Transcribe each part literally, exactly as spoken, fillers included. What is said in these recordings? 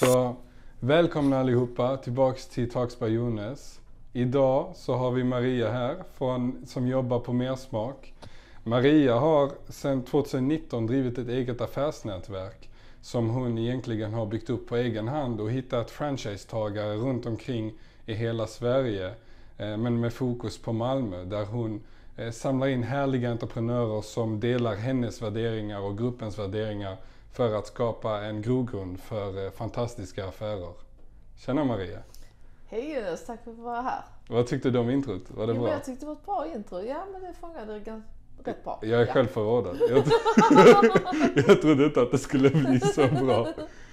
Så välkomna allihopa tillbaks till Talks by Jonas. Idag så har vi Maria här från, som jobbar på Mersmak. Maria har sedan tjugonitton drivit ett eget affärsnätverk som hon egentligen har byggt upp på egen hand och hittat franchisetagare runt omkring i hela Sverige. Men med fokus på Malmö där hon samlar in härliga entreprenörer som delar hennes värderingar och gruppens värderingar för att skapa en grogrund för fantastiska affärer. Tjena Maria! Hej Jonas, tack för att vara här. Vad tyckte du om introt? Var det jo, bra? Jag tyckte det var ett bra intro. Ja, men det fångade ganska rätt bra. Jag är ja. själv förrådad. Jag, jag trodde inte att det skulle bli så bra.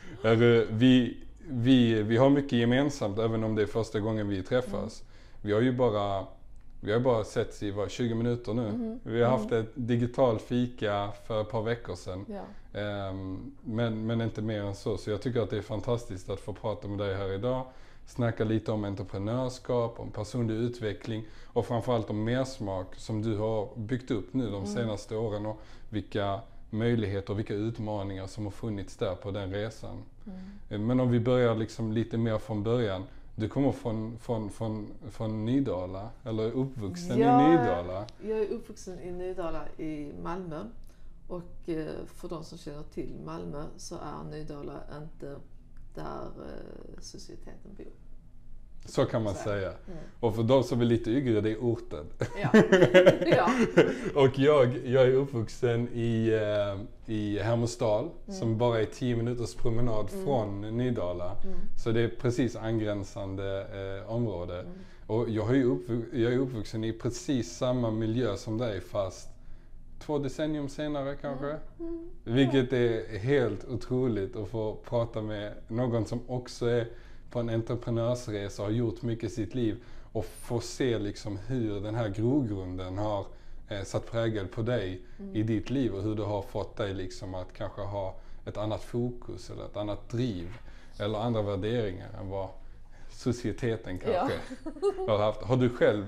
Vi, vi, vi har mycket gemensamt även om det är första gången vi träffas. Mm. Vi har ju bara... Vi har bara sett i var, tjugo minuter nu. Mm. Vi har haft ett digital fika för ett par veckor sedan. Ja. Um, men, men inte mer än så. Så jag tycker att det är fantastiskt att få prata med dig här idag. Snacka lite om entreprenörskap, om personlig utveckling och framförallt om Mersmak som du har byggt upp nu de mm. senaste åren. Och vilka möjligheter och vilka utmaningar som har funnits där på den resan. Mm. Men om vi börjar liksom lite mer från början. Du kommer från, från, från, från Nydala, eller uppvuxen ja, i Nydala? Jag är uppvuxen i Nydala i Malmö. Och för de som känner till Malmö så är Nydala inte där societeten bor. Så kan man säga. Mm. Och för de som är lite yngre, det är orten. Ja. ja. Och jag, jag är uppvuxen i, i Hermosdal, mm. som bara är tio minuters promenad mm. från Nydala. Mm. Så det är precis angränsande eh, område. Mm. Och jag, har ju uppvux, jag är uppvuxen i precis samma miljö som dig, fast två decennium senare kanske. Mm. Mm. Vilket är helt otroligt att få prata med någon som också är på en entreprenörsresa och har gjort mycket i sitt liv och få se liksom hur den här grogrunden har eh, satt prägel på dig mm. i ditt liv och hur du har fått dig liksom att kanske ha ett annat fokus eller ett annat driv eller andra värderingar än vad societeten kanske ja. har haft. Har du själv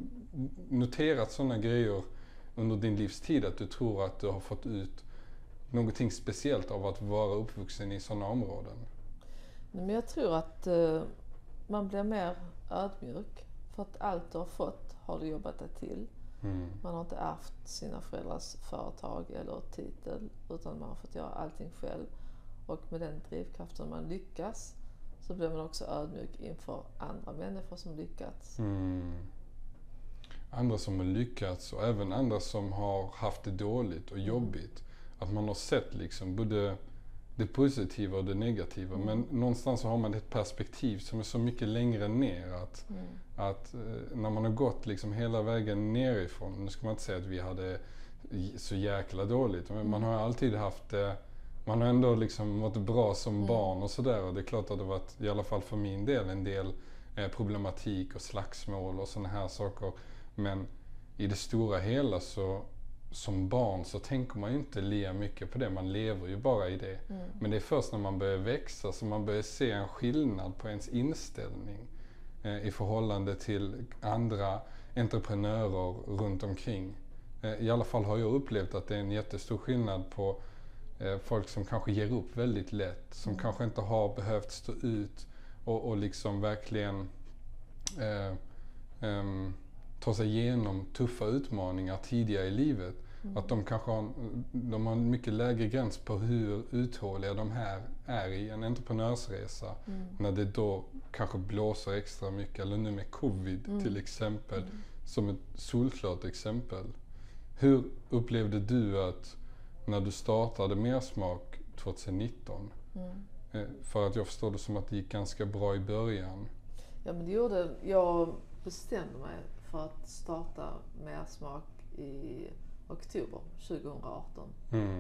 noterat sådana grejer under din livstid att du tror att du har fått ut någonting speciellt av att vara uppvuxen i sådana områden? Men jag tror att uh, man blir mer ödmjuk för att allt du har fått har du jobbat dig till. Mm. Man har inte ärvt sina föräldrars företag eller titel utan man har fått göra allting själv. Och med den drivkraften man lyckas så blir man också ödmjuk inför andra människor som lyckats. Mm. Andra som har lyckats och även andra som har haft det dåligt och jobbigt. Att man har sett liksom både det positiva och det negativa. Mm. Men någonstans så har man ett perspektiv som är så mycket längre ner. Att, mm. att när man har gått liksom hela vägen nerifrån. Nu ska man inte säga att vi hade så jäkla dåligt. Men mm. man har alltid haft det. Man har ändå liksom mått bra som mm. barn och sådär. Och det är klart att det har varit, i alla fall för min del, en del eh, problematik och slagsmål och sådana här saker. Men i det stora hela så som barn så tänker man ju inte lika mycket på det, man lever ju bara i det. Mm. Men det är först när man börjar växa som man börjar se en skillnad på ens inställning eh, i förhållande till andra entreprenörer runt omkring. Eh, I alla fall har jag upplevt att det är en jättestor skillnad på eh, folk som kanske ger upp väldigt lätt, som mm. kanske inte har behövt stå ut och, och liksom verkligen eh, eh, ta sig igenom tuffa utmaningar tidigare i livet. Mm. Att de kanske har, de har en mycket lägre gräns på hur uthålliga de här är i en entreprenörsresa. Mm. När det då kanske blåser extra mycket. Eller nu med covid mm. till exempel. Mm. Som ett solklart exempel. Hur upplevde du att när du startade Mersmak tjugonitton? Mm. För att jag förstår det som att det gick ganska bra i början. Ja, men det gjorde, jag bestämde mig för att starta Mersmak i oktober tjugoarton. Mm.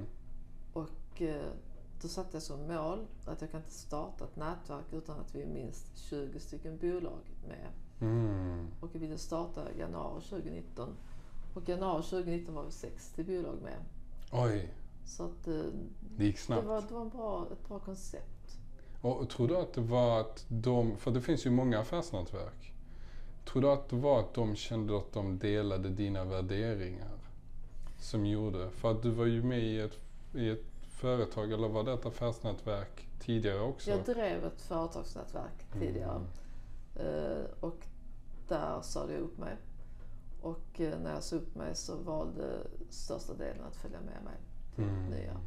Och eh, då satte jag som mål att jag kan inte starta ett nätverk utan att vi är minst tjugo stycken bolag med. Mm. Och jag ville starta januari tjugonitton. Och januari tjugonitton var vi sextio bolag med. Oj. Så att eh, det gick snabbt. Det var, det var en bra, ett bra koncept. Och tror du att det var att de, för det finns ju många affärsnätverk. Tror du att det var att de kände att de delade dina värderingar som gjorde? För att du var ju med i ett, i ett företag eller var det ett affärsnätverk tidigare också? Jag drev ett företagsnätverk tidigare. Mm. Uh, och där sa jag upp mig. Och uh, när jag sa upp mig så valde största delen att följa med mig till mm. nya.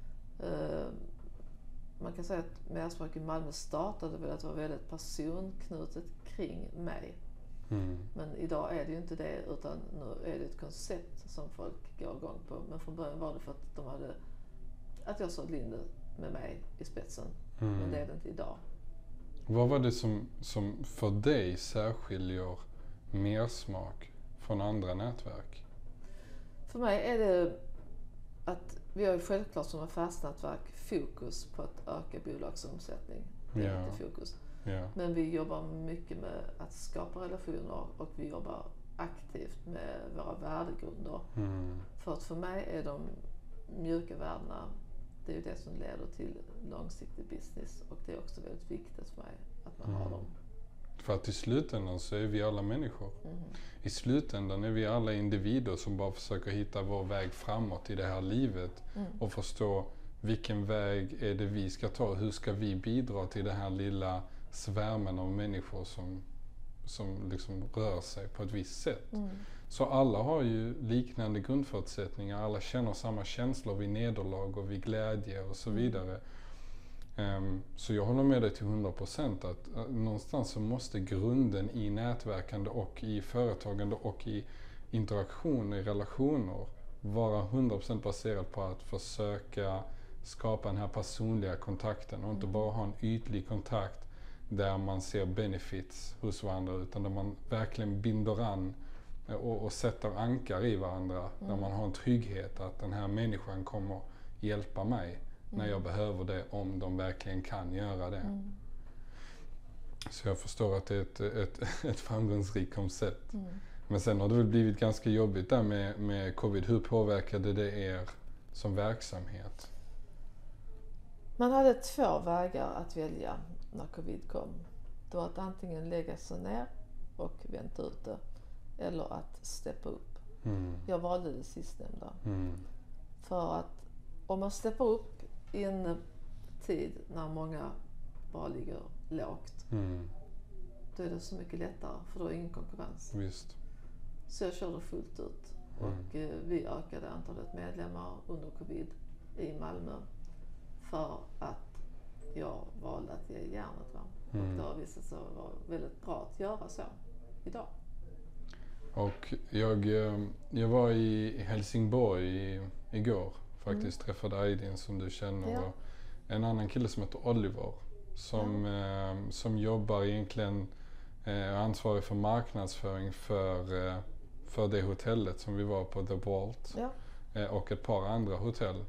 Uh, man kan säga att Mersmak i Malmö startade väl att det var väldigt personknutet kring mig. Mm. Men idag är det ju inte det, utan nu är det ett koncept som folk går igång på. Men från början var det för att de hade, att jag såg Linde med mig i spetsen. Mm. Men det är det inte idag. Vad var det som, som för dig särskiljer Mersmak från andra nätverk? För mig är det att vi har ju självklart som affärsnätverk fokus på att öka bolagsomsättning. Det är inte fokus. Yeah. Men vi jobbar mycket med att skapa relationer och vi jobbar aktivt med våra värdegrunder. Mm. För att för mig är de mjuka värdena, det är ju det som leder till långsiktig business och det är också väldigt viktigt för mig att man mm. har dem. För att i slutändan så är vi alla människor. Mm. I slutändan är vi alla individer som bara försöker hitta vår väg framåt i det här livet mm. och förstå vilken väg är det vi ska ta, hur ska vi bidra till den här lilla svärmen av människor som, som liksom rör sig på ett visst sätt. Mm. Så alla har ju liknande grundförutsättningar, alla känner samma känslor vid nederlag och vid glädje och så vidare. Um, så jag håller med dig till hundra procent att uh, någonstans så måste grunden i nätverkande och i företagande och i interaktioner, i relationer vara hundra procent baserad på att försöka skapa den här personliga kontakten och inte bara ha en ytlig kontakt där man ser benefits hos varandra utan där man verkligen binder an och, och sätter ankar i varandra. Mm. Där man har en trygghet att den här människan kommer hjälpa mig mm. när jag behöver det, om de verkligen kan göra det. Mm. Så jag förstår att det är ett, ett, ett framgångsrikt koncept. Mm. Men sen har det väl blivit ganska jobbigt där med, med covid. Hur påverkade det er som verksamhet? Man hade två vägar att välja när covid kom. Det var att antingen lägga sig ner och vänta ut det eller att steppa upp. Mm. Jag valde det sistnämnda. Mm. För att om man steppar upp i en tid när många bara ligger lågt mm. då är det så mycket lättare för då är ingen konkurrens. Visst. Så jag körde fullt ut mm. och eh, vi ökade antalet medlemmar under covid i Malmö för att jag valde att ge järnet. Va? Mm. Och det har visat sig vara väldigt bra att göra så idag. Och jag, jag var i Helsingborg i, igår faktiskt, mm. träffade Aydin som du känner ja. och en annan kille som heter Oliver som, ja. eh, som jobbar egentligen eh, ansvarig för marknadsföring för, eh, för det hotellet som vi var på, The Vault ja. eh, och ett par andra hotell.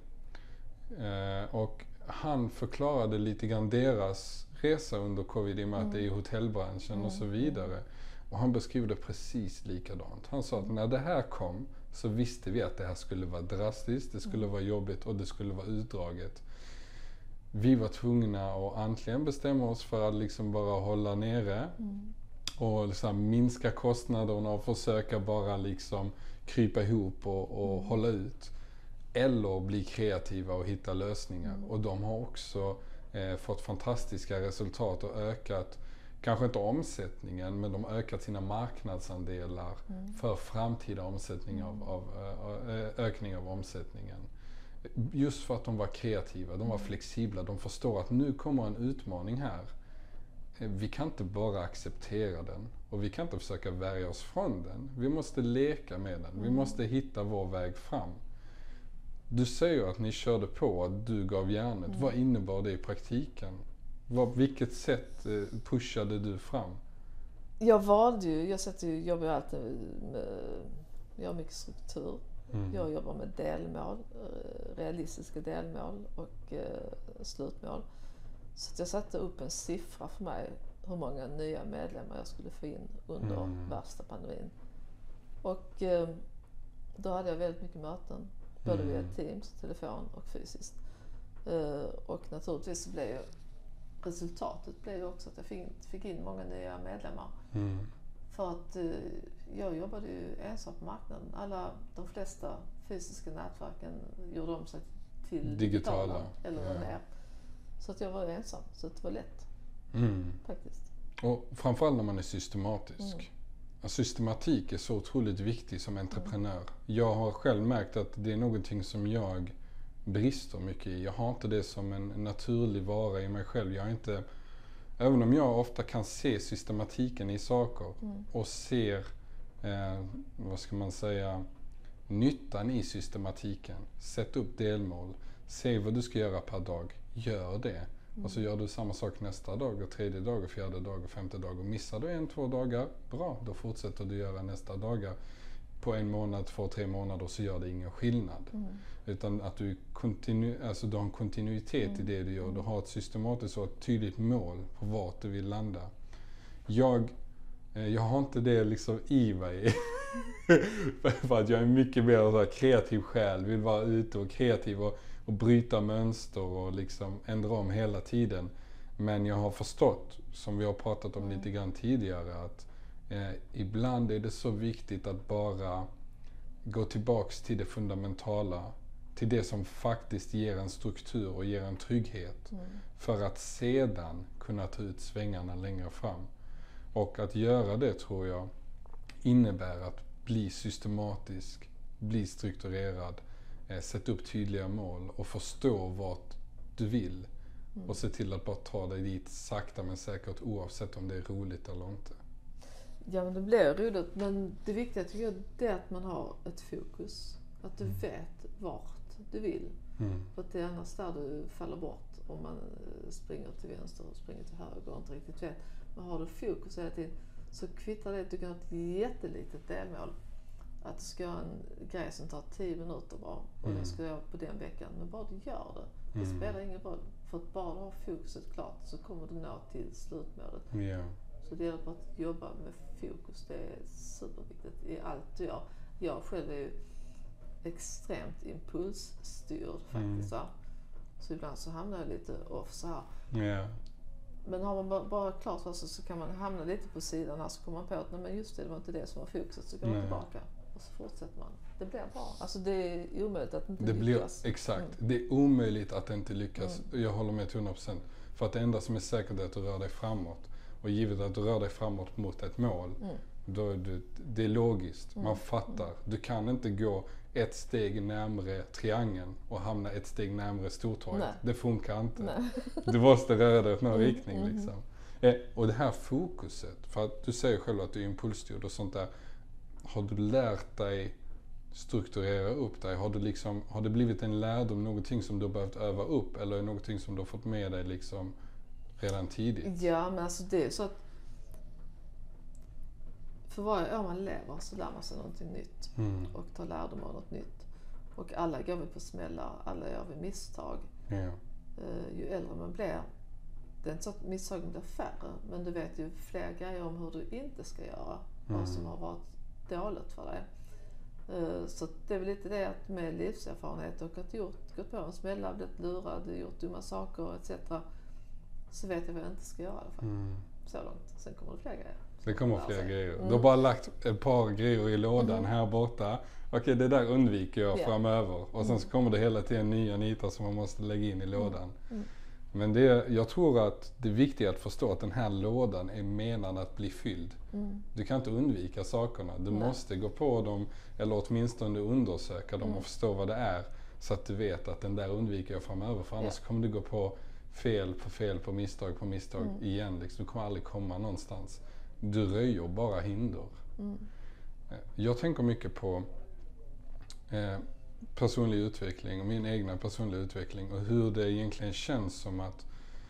Eh, och han förklarade lite grann deras resa under covid i och med mm. att det är i hotellbranschen mm. och så vidare. Och han beskrev det precis likadant. Han sa att när det här kom så visste vi att det här skulle vara drastiskt, det skulle mm. vara jobbigt och det skulle vara utdraget. Vi var tvungna att äntligen bestämma oss för att liksom bara hålla nere mm. och liksom minska kostnaderna och försöka bara liksom krypa ihop och, och mm. hålla ut. Eller bli kreativa och hitta lösningar. Mm. Och de har också eh, fått fantastiska resultat och ökat, kanske inte omsättningen, men de har ökat sina marknadsandelar mm. för framtida omsättning mm. av, av, äh, ökning av omsättningen. Just för att de var kreativa, de var mm. flexibla, de förstår att nu kommer en utmaning här. Vi kan inte bara acceptera den och vi kan inte försöka värja oss från den. Vi måste leka med den, mm. vi måste hitta vår väg fram. Du säger att ni körde på, att du gav järnet. Mm. Vad innebar det i praktiken? Vad, vilket sätt pushade du fram? Jag valde ju, jag sätter ju, jobbar ju alltid med, jag har mycket struktur. Mm. Jag jobbar med delmål, realistiska delmål och eh, slutmål. Så att jag satte upp en siffra för mig hur många nya medlemmar jag skulle få in under mm. värsta pandemin. Och eh, då hade jag väldigt mycket möten. Både via Teams, telefon och fysiskt. Uh, och naturligtvis blev ju resultatet blev ju också att jag fick, fick in många nya medlemmar. Mm. För att uh, jag jobbade ju ensam på marknaden. Alla, de flesta fysiska nätverken gjorde om sig till digitala, digitala eller ja. ner. Så att jag var ensam, så det var lätt. Mm. Faktiskt. Och framförallt när man är systematisk. Mm. Systematik är så otroligt viktig som entreprenör. Mm. Jag har själv märkt att det är någonting som jag brister mycket i. Jag har inte det som en naturlig vara i mig själv. Jag är inte, även om jag ofta kan se systematiken i saker mm. och ser, eh, vad ska man säga, nyttan i systematiken. Sätt upp delmål. Se vad du ska göra per dag. Gör det. Mm. Och så gör du samma sak nästa dag och tredje dag och fjärde dag och femte dag. Och missar du en, två dagar, bra. Då fortsätter du göra nästa dagar. På en månad, två, tre månader så gör det ingen skillnad. Mm. Utan att du, kontinu- alltså du har en kontinuitet mm. i det du gör. Du har ett systematiskt och ett tydligt mål på vart du vill landa. Jag, eh, jag har inte det liksom i mig. För att jag är mycket mer så här kreativ själv. Vill vara ute och kreativ och, och bryta mönster och liksom ändra om hela tiden. Men jag har förstått, som vi har pratat om mm. lite grann tidigare, att eh, ibland är det så viktigt att bara gå tillbaks till det fundamentala. Till det som faktiskt ger en struktur och ger en trygghet. Mm. För att sedan kunna ta ut svängarna längre fram. Och att göra det tror jag innebär att bli systematisk, bli strukturerad, eh, sätta upp tydliga mål och förstå vart du vill. Mm. Och se till att bara ta dig dit sakta men säkert oavsett om det är roligt eller inte. Ja, men det blir roligt, men det viktiga tycker jag är att man har ett fokus. Att du mm. vet vart du vill. Mm. För att det är annars där du faller bort om man springer till vänster och springer till höger och inte riktigt vet. Men har du fokus hela tiden så kvittar det att du kan ha ett jättelitet delmål. Att du ska ha en grej som tar tio minuter bara och mm. den ska jag på den veckan. Men bara du gör det. Det mm. spelar ingen roll. För att bara du har fokuset klart så kommer du nå till slutmålet. Yeah. Så det gäller bara att jobba med fokus. Det är superviktigt i allt du gör. Jag själv är ju extremt impulsstyrd faktiskt. Mm. Så ibland så hamnar jag lite off så här. Yeah. Men har man bara klart för sig så kan man hamna lite på sidan här, så kommer man på att nej, men just det, det var inte det som var fokuset, så går man tillbaka och så fortsätter man. Det blir bra. Alltså det är omöjligt att inte det lyckas. Blir, exakt. Mm. Det är omöjligt att inte lyckas. Mm. Jag håller med till hundra procent. För att det enda som är säkert är att du rör dig framåt. Och givet att du rör dig framåt mot ett mål, mm. då är det, det är logiskt. Mm. Man fattar. Du kan inte gå ett steg närmare triangeln och hamna ett steg närmare stortorget. Det funkar inte. Nej. Du måste röra dig i någon mm. riktning. Mm. Liksom. Eh, och det här fokuset, för att du säger själv att du är impulsstyrd och sånt där. Har du lärt dig strukturera upp dig? Har, du liksom, har det blivit en lärdom, någonting som du har behövt öva upp, eller någonting som du har fått med dig liksom redan tidigt? Ja, men alltså det är så att för varje år man lever så lär man sig någonting nytt mm. och tar lärdom av något nytt. Och alla går vi på smällar, alla gör vi misstag. Ja. Uh, ju äldre man blir, det är inte så att misstagen blir färre, men du vet ju fler grejer om hur du inte ska göra, mm. vad som har varit dåligt för dig. Uh, så det är väl lite det att med livserfarenhet och att gjort, gått på en smälla, blivit lurad, gjort dumma saker et cetera. Så vet jag vad jag inte ska göra i alla fall. Mm. Så långt. Sen kommer det fler grejer. Det kommer fler sig. grejer. Mm. Du har bara lagt ett par grejer i lådan mm. här borta. Okej, det där undviker jag yeah. framöver. Och sen så kommer det hela tiden nya nitar som man måste lägga in i lådan. Mm. Mm. Men det, jag tror att det är viktigt att förstå att den här lådan är menad att bli fylld. Mm. Du kan inte undvika sakerna. Du Nej. måste gå på dem, eller åtminstone undersöka dem mm. och förstå vad det är. Så att du vet att den där undviker jag framöver. För annars yeah. kommer du gå på fel på fel på misstag på misstag mm. igen. Liksom. Du kommer aldrig komma någonstans. Du röjer bara hinder. Mm. Jag tänker mycket på eh, personlig utveckling och min egna personliga utveckling och hur det egentligen känns som att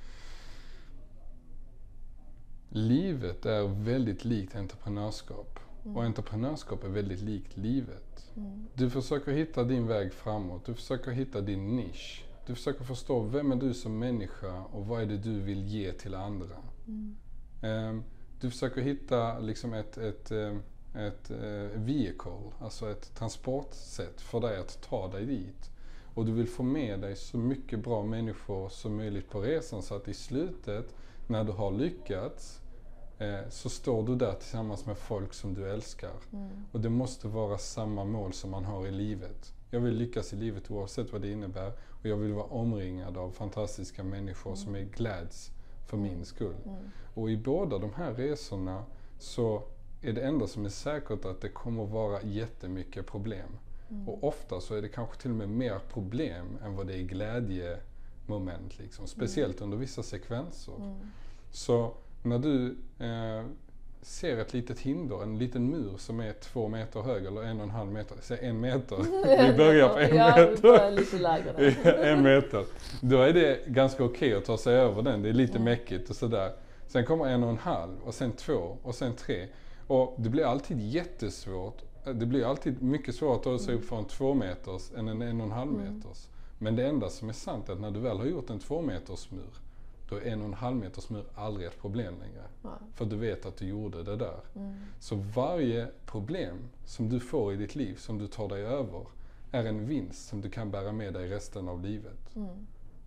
livet är väldigt likt entreprenörskap. Mm. Och entreprenörskap är väldigt likt livet. Mm. Du försöker hitta din väg framåt. Du försöker hitta din nisch. Du försöker förstå vem är du som människa och vad är det du vill ge till andra. Mm. Um, du försöker hitta liksom ett, ett, ett, ett uh, vehicle, alltså ett transportsätt för dig att ta dig dit. Och du vill få med dig så mycket bra människor som möjligt på resan så att i slutet, när du har lyckats, eh, så står du där tillsammans med folk som du älskar. Mm. Och det måste vara samma mål som man har i livet. Jag vill lyckas i livet oavsett vad det innebär. Och jag vill vara omringad av fantastiska människor mm. som är gläds för min skull. Mm. Och i båda de här resorna så är det enda som är säkert att det kommer vara jättemycket problem. Mm. Och ofta så är det kanske till och med mer problem än vad det är glädjemoment. Liksom. Speciellt mm. under vissa sekvenser. Mm. Så när du eh, ser ett litet hinder, en liten mur som är två meter hög eller en och en halv meter, säg en meter, vi börjar på en ja, meter. Ja, lite lägre. en meter. Då är det ganska okej okay att ta sig över den, det är lite mm. mäckigt och sådär. Sen kommer en och en halv och sen två och sen tre. Och det blir alltid jättesvårt, det blir alltid mycket svårt att ta sig upp för en två meters än en en och en halv meters. Mm. Men det enda som är sant är att när du väl har gjort en två meters mur, då är en och en halv meters mur aldrig ett problem längre. Ja. För du vet att du gjorde det där. Mm. Så varje problem som du får i ditt liv, som du tar dig över, är en vinst som du kan bära med dig resten av livet. Mm.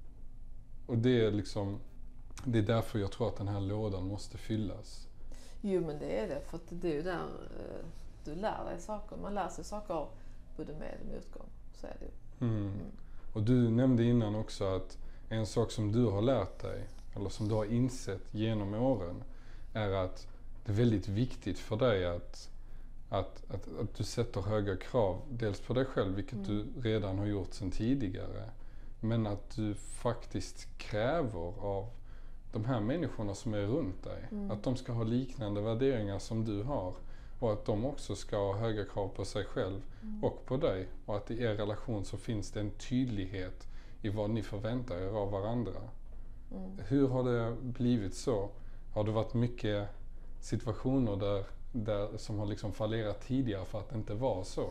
Och det är liksom, det är därför jag tror att den här lådan måste fyllas. Jo, men det är det. För att det är ju där du lär dig saker. Man lär sig saker både med och motgång. Så är det ju. Mm. Mm. Och du nämnde innan också att en sak som du har lärt dig, eller som du har insett genom åren, är att det är väldigt viktigt för dig att, att, att, att du sätter höga krav. Dels på dig själv, vilket mm. du redan har gjort sedan tidigare. Men att du faktiskt kräver av de här människorna som är runt dig. Mm. Att de ska ha liknande värderingar som du har. Och att de också ska ha höga krav på sig själv mm. och på dig. Och att i er relation så finns det en tydlighet i vad ni förväntar er av varandra. Mm. Hur har det blivit så? Har det varit mycket situationer där, där som har liksom fallerat tidigare för att det inte var så?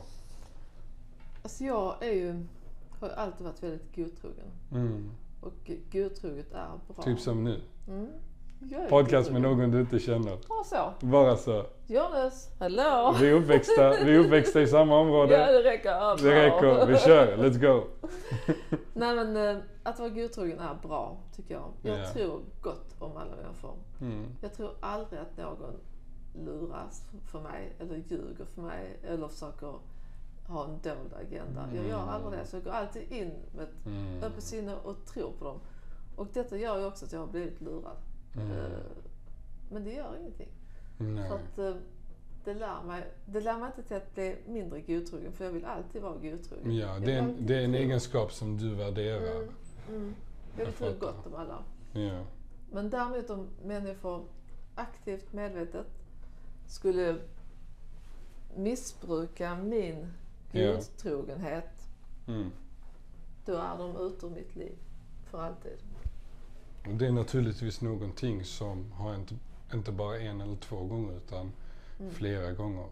Alltså jag är ju, har alltid varit väldigt godtrogen. Mm. Och godtroget är bra. Typ som nu. Mm. Podcast med någon du inte känner. Bara så. Bara så. Jonas, hallå. Vi är uppväxta, vi är uppväxta i samma område. Ja, det räcker. Ja, det räcker. Vi kör. Let's go. Nej, men att vara godtrogen är bra, tycker jag. Jag yeah. tror gott om alla människor. Mm. Jag tror aldrig att någon luras för mig eller ljuger för mig eller försöker ha en dold agenda. Mm. Jag gör aldrig det. Så jag går alltid in med ett mm. öppet sinne och tror på dem. Och detta gör ju också att jag har blivit lurad. Mm. Uh, men det gör ingenting. Nej. För att uh, det lär mig, det lär mig inte till att bli mindre godtrogen, för jag vill alltid vara godtrogen. Ja, det är en, det är en egenskap som du värderar. Mm. Mm. Jag vill tro gott om alla. Ja. Men däremot om människor aktivt medvetet skulle missbruka min godtrogenhet, ja. mm. då är de ute ur mitt liv för alltid. Det är naturligtvis någonting som har inte, inte bara en eller två gånger utan mm. flera gånger.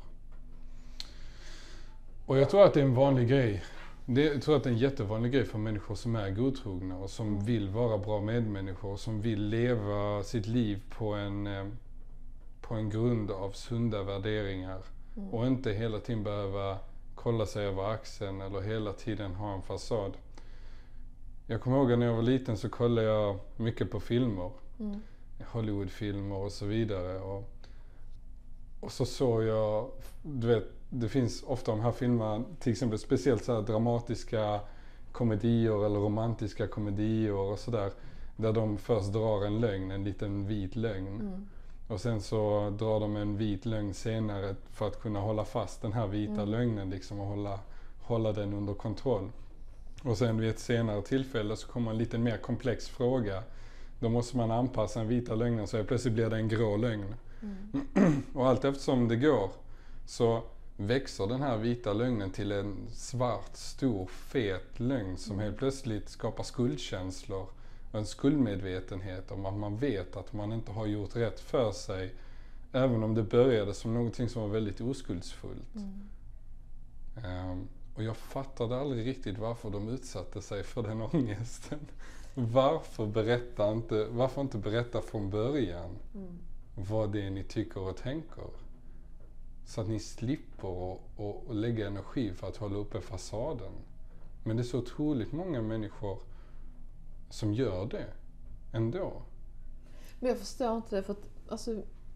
Och jag tror att det är en vanlig grej. Det, jag tror att det är en jättevanlig grej för människor som är godtrogna och som mm. vill vara bra medmänniskor och som vill leva sitt liv på en, på en grund av sunda värderingar. Mm. Och inte hela tiden behöva kolla sig över axeln eller hela tiden ha en fasad. Jag kommer ihåg när jag var liten så kollade jag mycket på filmer. Mm. Hollywoodfilmer och så vidare. Och, och så såg jag, du vet, det finns ofta de här filmerna, till exempel speciellt så här dramatiska komedier eller romantiska komedier och sådär. Där de först drar en lögn, en liten vit lögn. Mm. Och sen så drar de en vit lögn senare för att kunna hålla fast den här vita mm. lögnen liksom och hålla, hålla den under kontroll. Och sen vid ett senare tillfälle så kommer en lite mer komplex fråga. Då måste man anpassa den vita lögnen så plötsligt blir det en grå lögn. Mm. Och allt eftersom det går så växer den här vita lögnen till en svart, stor, fet lögn som helt plötsligt skapar skuldkänslor och en skuldmedvetenhet om att man vet att man inte har gjort rätt för sig, även om det började som någonting som var väldigt oskuldsfullt. Mm. Um, och jag fattade aldrig riktigt varför de utsatte sig för den ångesten. Varför berätta inte, varför inte berätta från början mm. vad det är ni tycker och tänker? Så att ni slipper och, och, och lägga energi för att hålla uppe fasaden. Men det är så otroligt många människor som gör det ändå. Men jag förstår inte det, för att alltså,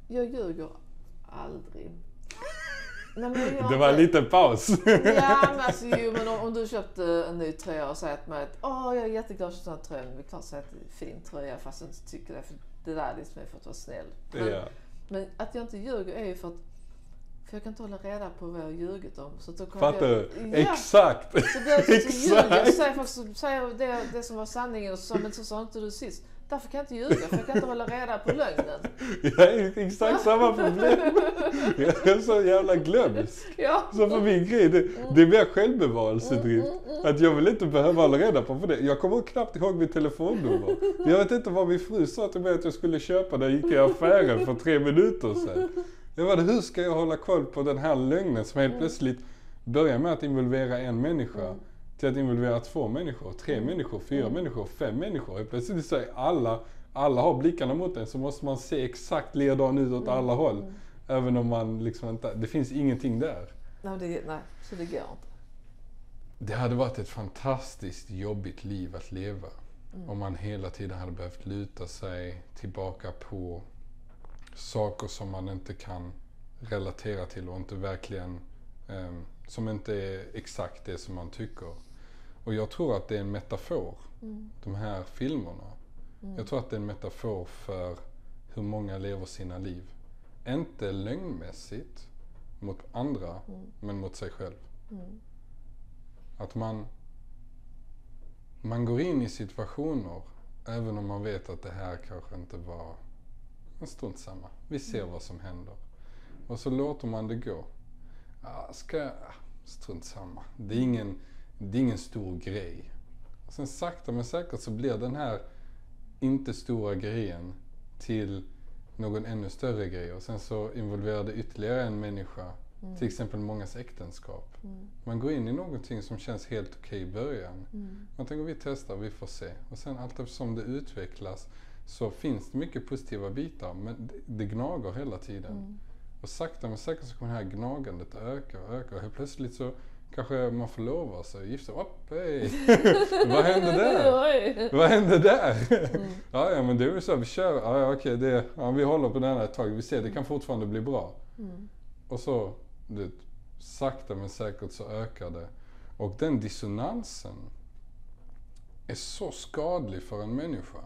jag ljuger aldrig. Nej, men jag, det var en liten paus. Ja, men alltså, jo, men om, om du köpte en ny tröja och säger till mig att åh, jag är jätteglad för den här tröjan. Vi kan säga att det är en fin tröja fast jag inte tycker det. För det där är liksom för att vara snäll. Men, ja. men att jag inte ljuger är ju för att för jag kan inte hålla reda på vad jag har ljugit om. Så då Fattar jag, du? Ja, exakt! Så blir jag så exakt. Jag säger faktiskt säger det, det som var sanningen och så, men så sa inte du sist. Därför kan jag inte ljuga, för jag kan inte hålla reda på lögnen. Jag är exakt samma problem. Jag är så jävla glömsk. Ja. Så för min grej, det, det är mer självbevarelsedrift. Att jag vill inte behöva hålla reda på för det. Jag kommer knappt ihåg mitt telefonnummer. Jag vet inte vad min fru sa till mig att jag skulle köpa när jag gick i affären för tre minuter sedan. Jag var hur ska jag hålla koll på den här lögnen som helt plötsligt börjar med att involvera en människa. Till att involvera två människor, tre mm. människor, fyra mm. människor, fem människor. Plötsligt säger alla, alla har blickarna mot en, så måste man se exakt ledan ut åt mm. alla håll. Mm. Även om man liksom inte, det finns ingenting där. Nej, det, nej, så det går inte. Det hade varit ett fantastiskt jobbigt liv att leva. Mm. Om man hela tiden hade behövt luta sig tillbaka på saker som man inte kan relatera till och inte verkligen, um, som inte är exakt det som man tycker. Och jag tror att det är en metafor, mm. de här filmerna. Mm. Jag tror att det är en metafor för hur många lever sina liv. Inte lögnmässigt mot andra, mm. men mot sig själv. Mm. Att man, man går in i situationer, även om man vet att det här kanske inte var en stund samma. Vi ser mm. vad som händer. Och så låter man det gå. Ja, ska jag... Strunt samma. Det är ingen, det är ingen stor grej. Och sen sakta men säkert så blir den här inte stora grejen till någon ännu större grej. Och sen så involverar det ytterligare en människa. Mm. Till exempel mångas äktenskap. Mm. Man går in i någonting som känns helt okej i början. Mm. Man tänker vi testar, vi får se. Och sen allt eftersom det utvecklas så finns det mycket positiva bitar. Men det, det gnager hela tiden. Mm. Och sakta men säkert så kommer det här gnagandet öka och öka. Och helt plötsligt så kanske man förlovar sig och gifter. Upp, hej! Vad hände där? Vad hände där? Mm. ja, ja, men det är ju så. Vi kör. Ja, ja, okej. Det, ja, vi håller på den här ett tag. Vi ser, det kan fortfarande bli bra. Mm. Och så, det, sakta men säkert så ökar det. Och den dissonansen är så skadlig för en människa.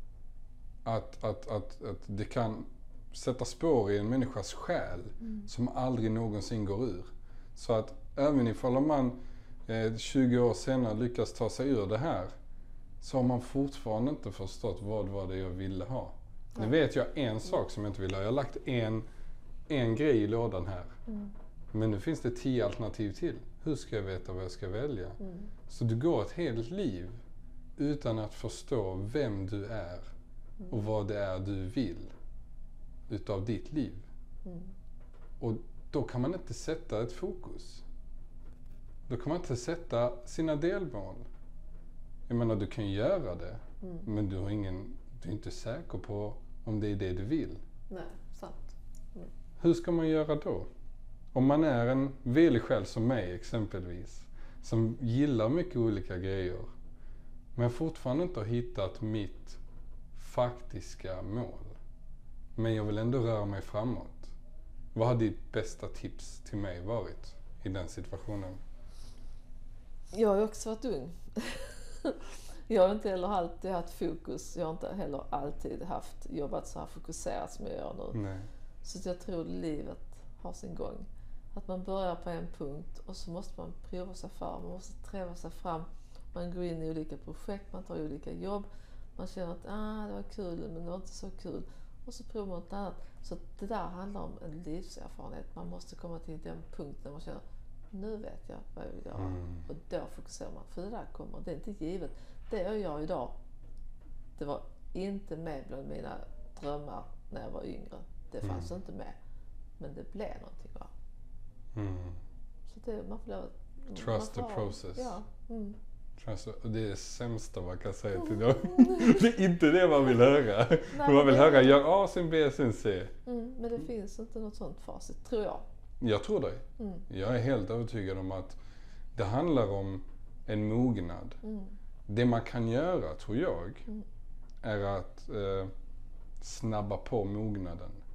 Att, att, att, att det kan sätta spår i en människas själ mm. som aldrig någonsin går ur. Så att även ifall man eh, tjugo år senare lyckas ta sig ur det här, så har man fortfarande inte förstått vad var det jag ville ha. Nu vet jag en sak som jag inte vill ha. Jag har lagt en, en grej i lådan här. Mm. Men nu finns det tio alternativ till. Hur ska jag veta vad jag ska välja? Mm. Så du går ett helt liv utan att förstå vem du är mm. och vad det är du vill utav ditt liv. Mm. Och då kan man inte sätta ett fokus. Då kan man inte sätta sina delmål. Jag menar, du kan göra det, mm. men du har ingen, du är inte säker på om det är det du vill. Nej, sant. Mm. Hur ska man göra då? Om man är en velig själ som mig exempelvis, som gillar mycket olika grejer, men fortfarande inte har hittat mitt faktiska mål. Men jag vill ändå röra mig framåt. Vad har ditt bästa tips till mig varit i den situationen? Jag har också varit ung. Jag har inte heller alltid haft fokus. Jag har inte heller alltid haft jobbat så här fokuserat som jag gör nu. Nej. Så jag tror livet har sin gång. Att man börjar på en punkt och så måste man prova sig fram. Man måste träva sig fram. Man går in i olika projekt, man tar olika jobb. Man känner att ah, det var kul men det var inte så kul. Och så provar man något annat. Så det där handlar om en livserfarenhet. Man måste komma till den punkten där man känner nu vet jag vad jag vill göra. Mm. Och då fokuserar man. För det där kommer, det är inte givet. Det jag gör idag, det var inte med bland mina drömmar när jag var yngre. Det fanns mm. inte med. Men det blev någonting, va? Mm. Så det, man får lov, Trust man the process. Ja. Mm. Trust, det är det sämsta man kan säga till dem. Det är inte det man vill höra. Nej, man vill höra, gör A, sen B, sen C. Mm, men det finns inte något sånt facit, tror jag. Jag tror det. Mm. Jag är helt övertygad om att det handlar om en mognad. Mm. Det man kan göra, tror jag, mm. är att eh, snabba på mognaden.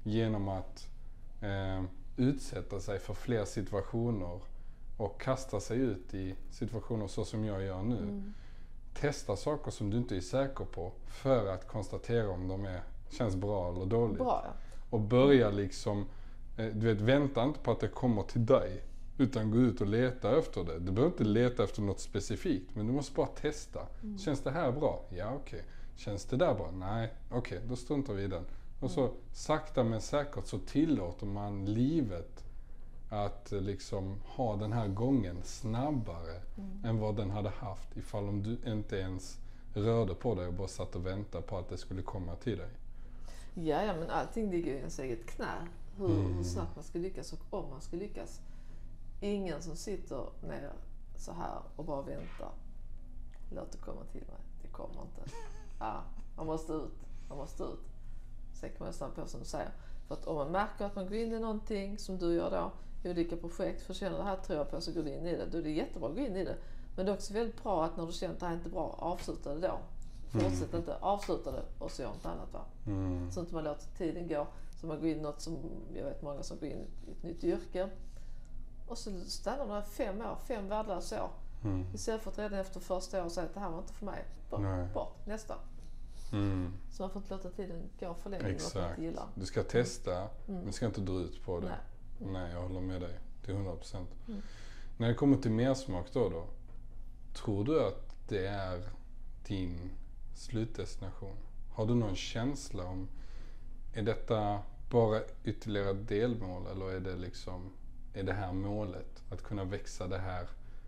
genom att eh, utsätta sig för fler situationer och kasta sig ut i situationer så som jag gör nu. Mm. Testa saker som du inte är säker på för att konstatera om de är, känns bra eller dåligt. Bra, ja. Och börja liksom, eh, du vet, vänta inte på att det kommer till dig. Utan gå ut och leta efter det. Du behöver inte leta efter något specifikt, men du måste bara testa. Mm. Känns det här bra? Ja, okej. Okay. Känns det där bra? Nej, okej, okay, då struntar vi i den. Och så sakta men säkert så tillåter man livet att liksom ha den här gången snabbare mm. än vad den hade haft ifall om du inte ens rörde på dig och bara satt och väntade på att det skulle komma till dig. Ja, ja men allting ligger i ens eget knä. Hur, mm. hur snabbt man ska lyckas och om man ska lyckas. Ingen som sitter ner så här och bara väntar. Låt det komma till mig. Det kommer inte. Ja, man måste ut. Man måste ut. Sen kan man stanna på som du säger. För att om man märker att man går in i någonting som du gör då, i olika projekt, för känner det här tror jag på så går du in i det. Då är det jättebra att gå in i det. Men det är också väldigt bra att när du känner att det här inte är bra, avsluta det då. Fortsätt mm. inte, avsluta det och så gör något annat va. Mm. Så inte man låter tiden gå. Så man går in i något som, jag vet många som går in i ett nytt yrke. Och så stannar de fem år, fem värdelösa år. Mm. Istället för att redan efter första året säga att det här var inte för mig. Bort, bort nästa. Mm. Så man får inte låta tiden gå för länge. Exakt. Du ska testa, mm. men du ska inte dra ut på det. Nej, mm. Nej jag håller med dig till hundra procent. Mm. När det kommer till mersmak då, då, tror du att det är din slutdestination? Har du någon känsla om, är detta bara ytterligare delmål eller är det liksom, är det här målet? Att kunna växa det här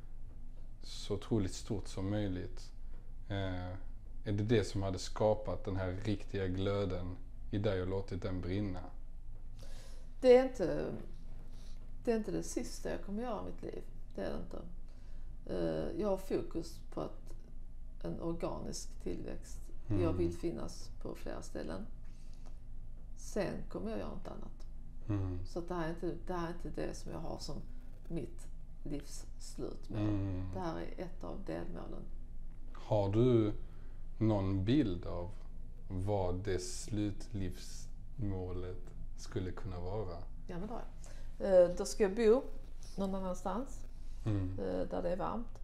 så otroligt stort som möjligt. Eh, är det det som hade skapat den här riktiga glöden i dig och låtit den brinna? Det är inte det, är inte det sista jag kommer göra i mitt liv. Det är det inte. Eh, jag har fokus på att en organisk tillväxt. Mm. Jag vill finnas på flera ställen. Sen kommer jag göra något annat. Mm. Så att det, här är inte, det här är inte det som jag har som mitt livs slutmål. Mm. Det här är ett av delmålen. Har du någon bild av vad det slutlivsmålet skulle kunna vara? Ja, men det har jag. Eh, då ska jag bo någon annanstans mm. eh, där det är varmt.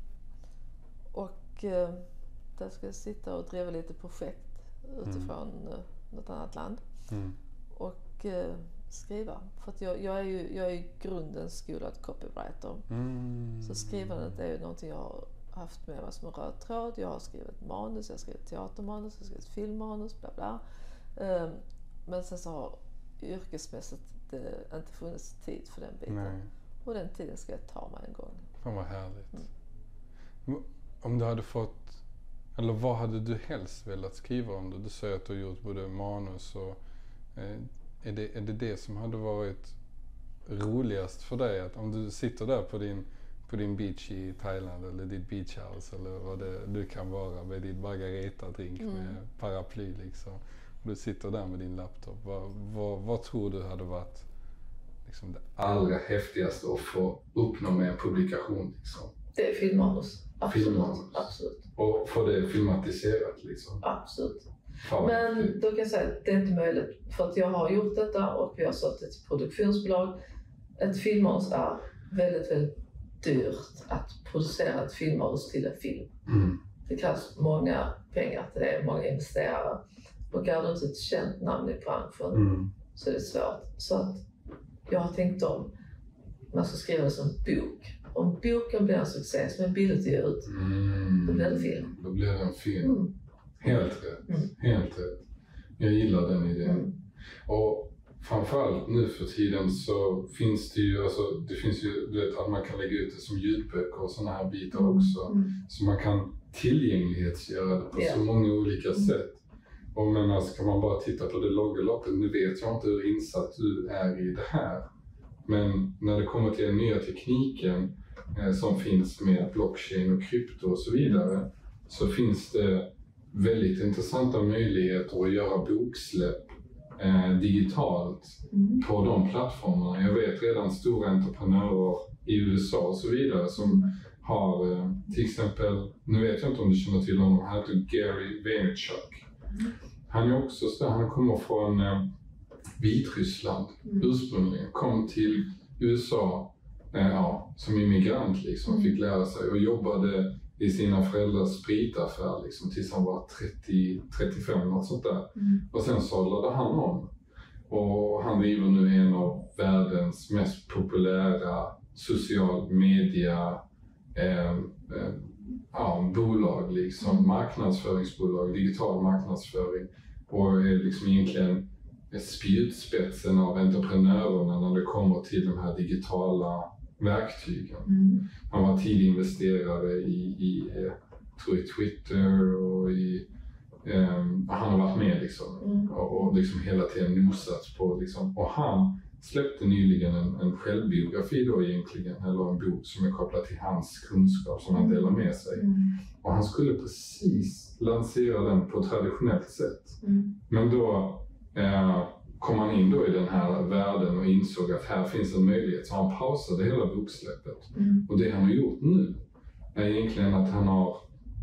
Och eh, där ska jag sitta och driva lite projekt utifrån mm. eh, något annat land. Mm. Och eh, skriva. För att jag, jag är ju jag är i grunden skolad copywriter. Mm. Så skrivandet är ju någonting jag har haft med mig som en röd tråd. Jag har skrivit manus, jag har skrivit teatermanus, jag har skrivit filmmanus, bla bla. Um, men sen så har yrkesmässigt det inte funnits tid för den biten. Nej. Och den tiden ska jag ta mig en gång. Fan vad härligt. Mm. Om du hade fått, eller vad hade du helst velat skriva om det? Du säger att du har gjort både manus och eh, är, det, är det det som hade varit roligast för dig? Att om du sitter där på din på din beach i Thailand eller ditt beachhouse eller vad det du kan vara med din margarita-drink mm. med paraply liksom. Och du sitter där med din laptop. Vad, vad, vad tror du hade varit liksom det allra häftigaste att få uppnå med en publikation liksom? Det är filmmanus. Absolut. Filmmanus. Absolut. Och få det filmatiserat liksom? Absolut. Fan, men då kan jag säga att det är inte möjligt. För att jag har gjort detta och vi har sålt ett produktionsbolag. Ett filmmanus är väldigt, väldigt dyrt att producera ett filmmanus till en film. Mm. Det krävs många pengar till det, många investerare. Och är du inte ett känt namn i branschen mm. så är det svårt. Så att jag har tänkt om, man ska skriva det som bok. Om boken blir en succé som är billigt att ge ut, mm. då blir det film. Då blir det en film. Mm. Helt rätt. Mm. Helt rätt. Jag gillar den idén. Mm. Och framförallt nu för tiden så finns det ju, alltså det finns ju, du vet att man kan lägga ut det som ljudböcker och sådana här bitar mm. också. Mm. Så man kan tillgänglighetsgöra det på yeah. så många olika mm. sätt. Och men alltså kan man bara titta på det loggeloppet, nu vet jag inte hur insatt du är i det här. Men när det kommer till den nya tekniken eh, som finns med blockchain och krypto och så vidare, så finns det väldigt intressanta möjligheter att göra boksläpp Eh, digitalt mm. på de plattformarna. Jag vet redan stora entreprenörer i U S A och så vidare som har eh, till exempel, nu vet jag inte om du känner till honom, han heter Gary Vaynerchuk. Mm. Han är också så han kommer från eh, Vitryssland Mm. ursprungligen. Kom till U S A eh, ja, som immigrant liksom. Mm. Fick lära sig och jobbade i sina föräldrars spritaffär liksom, tills han var trettio trettiofem, något sånt där. Mm. Och sen sållade han om. Och han driver nu en av världens mest populära social media eh, eh, ja, bolag, liksom, Mm. marknadsföringsbolag, digital marknadsföring. Och är liksom egentligen spjutspetsen av entreprenörerna när det kommer till de här digitala verktygen. Mm. Han var tidig investerare i, i, eh, tror i Twitter och i, eh, han har varit med liksom, Mm. och, och liksom hela tiden nosat på liksom. Och han släppte nyligen en, en självbiografi då egentligen, eller en bok som är kopplad till hans kunskap som han delar med sig. Mm. Och han skulle precis lansera den på traditionellt sätt. Mm. Men då eh, kom han in då i den här världen och insåg att här finns en möjlighet. Så han pausade hela boksläppet. Mm. Och det han har gjort nu är egentligen att han har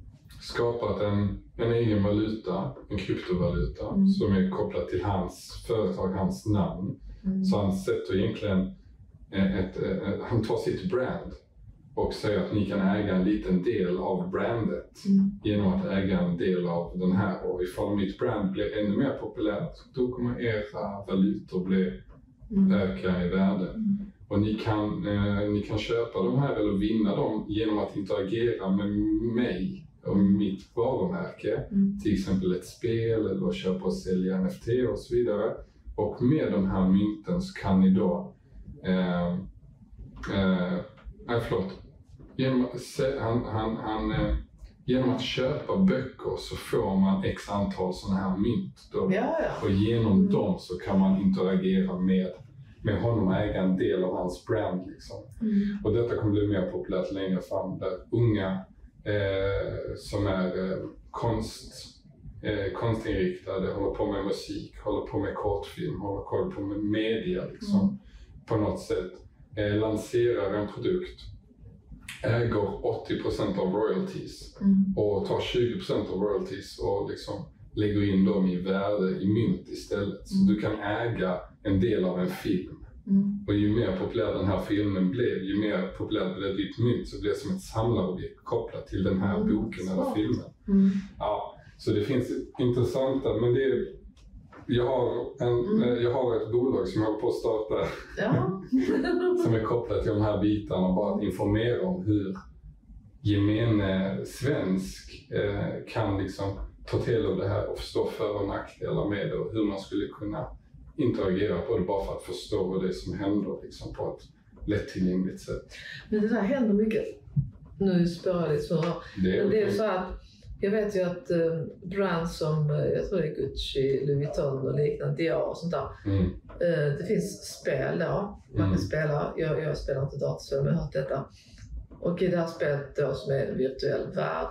skapat en, en egen valuta, en kryptovaluta, Mm. som är kopplad till hans företag, hans namn. Mm. Så han sätter egentligen ett, ett, ett, han tar sitt brand och säger att ni kan äga en liten del av brandet Mm. genom att äga en del av den här. Och ifall mitt brand blir ännu mer populärt, då kommer era valutor bli, Mm. öka i värde. Mm. Och ni kan, eh, ni kan köpa de här eller vinna dem genom att interagera med mig och mitt varumärke. Mm. Till exempel ett spel eller köpa och sälja N F T och så vidare. Och med de här mynten så kan ni då, eh, eh, nej förlåt, genom, han, han, han, eh, genom att köpa böcker så får man x antal sådana här mynt. Då. Ja, ja. Och genom Mm. dem så kan man interagera med, med honom och äga en del av hans brand. Liksom. Mm. Och detta kommer bli mer populärt längre fram där unga eh, som är eh, konst, eh, konstinriktade, håller på med musik, håller på med kortfilm, håller på med media liksom, Mm. på något sätt. Eh, lanserar en produkt, äger åttio procent av royalties Mm. och tar tjugo procent av royalties och liksom lägger in dem i värde i mynt istället. Så Mm. du kan äga en del av en film. Mm. Och ju mer populär den här filmen blev, ju mer populär blev ditt mynt, så blev det som ett samlarobjekt kopplat till den här Mm, boken eller smart. filmen. Mm. Ja, så det finns intressanta, men det är, jag, har en, Mm. eh, jag har ett bolag som jag håller på att starta Ja. som är kopplat till de här bitarna, bara att informera om hur gemene svensk eh, kan liksom ta till av det här och förstå för- och nackdelar med det och hur man skulle kunna interagera på det bara för att förstå vad det är som händer liksom, på ett lättillgängligt sätt. Men det där händer mycket. Nu spårar jag lite så här. Det är, Men det är okej. så att jag vet ju att eh, brands som, eh, jag tror det är Gucci, Louis Vuitton och liknande, Dior och sånt där. Mm. Eh, det finns spel då, man Mm. kan spela. Jag, jag spelar inte datorspel, men jag har hört detta. Och i det här spelet då som är en virtuell värld,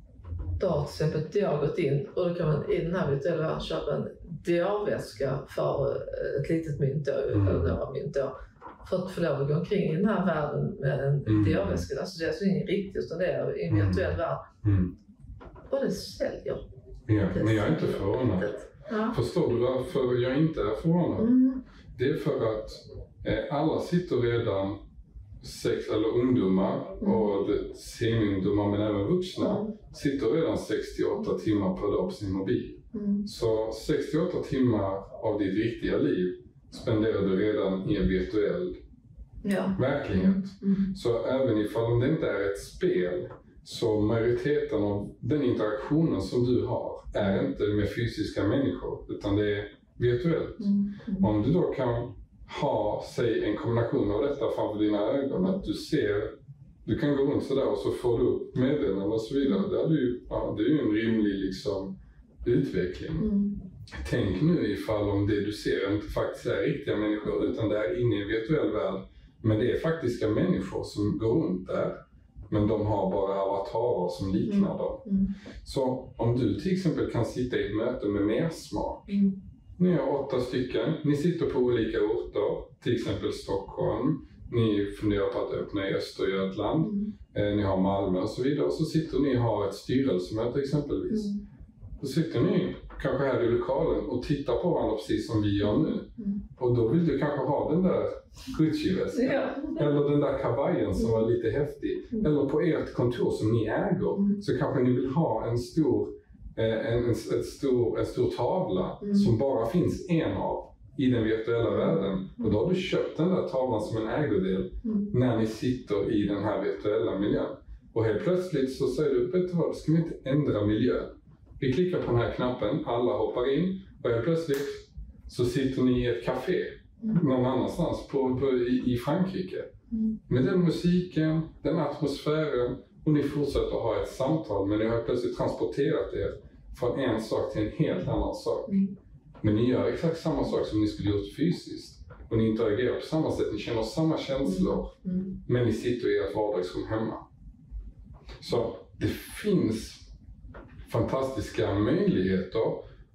då har till exempel Dior gått in och då kan man i den här virtuella världen köpa en Dior-väska för eh, ett litet mynt då, Mm. eller några mynt då. För att få lov att gå omkring i den här världen med en Mm. Dior-väska. Alltså det är alltså ingen riktig, utan det är en Mm. virtuell värld. Mm. Och det säljer. Ja, Det men jag är inte säljer förvånad. riktigt. Ja. Förstår du varför jag inte är förvånad? Mm. Det är för att eh, alla sitter redan, sex eller ungdomar Mm. och det- semi-ungdomar men även vuxna, Mm. sitter redan sextioåtta timmar per dag på sin mobil. Mm. Så sextioåtta timmar av ditt riktiga liv spenderar du redan i en virtuell Ja. verklighet. Mm. Så även ifall det inte är ett spel, så majoriteten av den interaktionen som du har är inte med fysiska människor, utan det är virtuellt. Mm. Mm. Om du då kan ha, säg, en kombination av detta framför dina ögon, att du ser, du kan gå runt sådär och så får du upp meddelanden och så vidare. Det är ju, ja, det är ju en rimlig liksom, utveckling. Mm. Tänk nu ifall om det du ser inte faktiskt är riktiga människor, utan det är inne i en virtuell värld. Men det är faktiska människor som går runt där. Men de har bara avatarer som liknar Mm. dem. Mm. Så om du till exempel kan sitta i ett möte med mer smak. Mm. Ni är åtta stycken, ni sitter på olika orter, till exempel Stockholm. Ni funderar på att öppna i Östergötland, Mm. eh, ni har Malmö och så vidare. Och så sitter ni och har ett styrelsemöte exempelvis. Mm. Då sitter ni kanske här i lokalen och tittar på varandra precis som vi gör nu. Mm. Och då vill du kanske ha den där Gucci-väskan. Ja. Eller den där kavajen som var lite häftig. Mm. Eller på ert kontor som ni äger. Mm. Så kanske ni vill ha en stor, eh, en, en, ett stor, en stor tavla Mm. som bara finns en av i den virtuella världen. Och då har du köpt den där tavlan som en ägodel Mm. när ni sitter i den här virtuella miljön. Och helt plötsligt så säger du, vet du vad, ska vi inte ändra miljön? Vi klickar på den här knappen, alla hoppar in och helt plötsligt så sitter ni i ett café Mm. någon annanstans på, på, i, i Frankrike. Mm. Med den musiken, den atmosfären och ni fortsätter ha ett samtal, men ni har plötsligt transporterat er från en sak till en helt annan sak. Mm. Men ni gör exakt samma sak som ni skulle gjort fysiskt. Och ni interagerar på samma sätt, ni känner samma känslor. Mm. Men ni sitter i ert vardagsrum hemma. Så det finns fantastiska möjligheter,